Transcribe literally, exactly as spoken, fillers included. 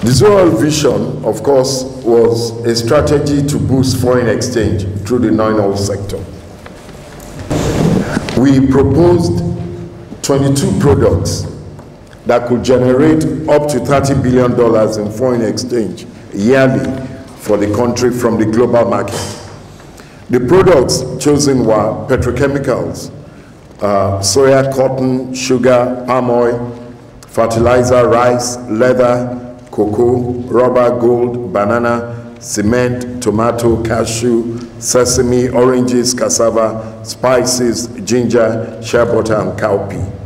The Zoal vision, of course, was a strategy to boost foreign exchange through the non-oil sector. We proposed twenty-two products that could generate up to thirty billion dollars in foreign exchange yearly for the country from the global market. The products chosen were petrochemicals, uh, soya, cotton, sugar, palm oil, fertilizer, rice, leather, cocoa, rubber, gold, banana, cement, tomato, cashew, sesame, oranges, cassava, spices, ginger, shea butter, and cowpea.